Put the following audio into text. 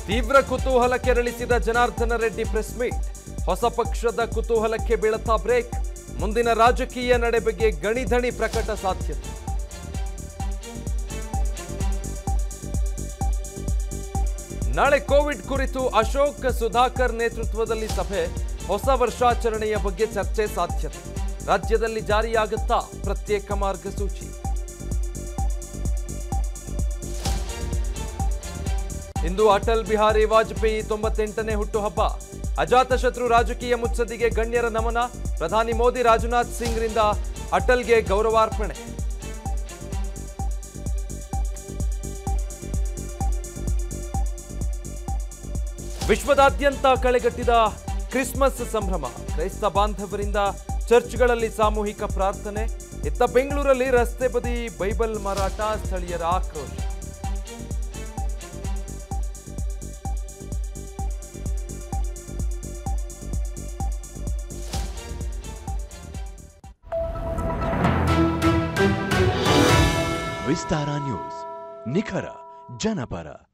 ತೀವ್ರ ಕುತೂಹಲ ಕೆರಳಿಸಿದ ಜನಾರ್ದನ ರೆಡ್ಡಿ ಪ್ರೆಸ್ ಮೀಟ್. ಹೊಸ ಪಕ್ಷದ ಕುತೂಹಲಕ್ಕೆ ಬೀಳುತ್ತಾ ಬ್ರೇಕ್. ಮುಂದಿನ ರಾಜಕೀಯ ನಡೆ ಬಗ್ಗೆ ಗಣಿಧಣಿ ಪ್ರಕಟ ಸಾಧ್ಯತೆ. ನಾಳೆ ಕೋವಿಡ್ ಕುರಿತು ಅಶೋಕ್ ಸುಧಾಕರ್ ನೇತೃತ್ವದಲ್ಲಿ ಸಭೆ. ಹೊಸ ವರ್ಷಾಚರಣೆಯ ಬಗ್ಗೆ ಚರ್ಚೆ ಸಾಧ್ಯತೆ. ರಾಜ್ಯದಲ್ಲಿ ಜಾರಿಯಾಗುತ್ತಾ ಪ್ರತ್ಯೇಕ ಮಾರ್ಗಸೂಚಿ. ಇಂದು ಅಟಲ್ ಬಿಹಾರಿ ವಾಜಪೇಯಿ 98ನೇ ಹುಟ್ಟುಹಬ್ಬ. ಅಜಾತಶತ್ರು ರಾಜಕೀಯ ಮುತ್ಸದ್ದಿಗೆ ಗಣ್ಯರ ನಮನ. ಪ್ರಧಾನಿ ಮೋದಿ ರಾಜನಾಥ್ ಸಿಂಗ್ ರಿಂದ ಅಟಲ್ಗೆ ಗೌರವಾರ್ಪಣೆ. ವಿಶ್ವದಾದ್ಯಂತ ಕಳೆಗಟ್ಟಿದ ಕ್ರಿಸ್ಮಸ್ ಸಂಭ್ರಮ. ಕ್ರೈಸ್ತ ಬಾಂಧವರಿಂದ ಚರ್ಚ್ಗಳಲ್ಲಿ ಸಾಮೂಹಿಕ ಪ್ರಾರ್ಥನೆ. ಇತ್ತ ಬೆಂಗಳೂರಲ್ಲಿ ರಸ್ತೆ ಬದಿ ಬೈಬಲ್ ಮಾರಾಟ. ಸ್ಥಳೀಯರ ಆಕ್ರೋಶ. ವಿಸ್ತಾರ ನ್ಯೂಸ್, ನಿಖರ ಜನಪರ.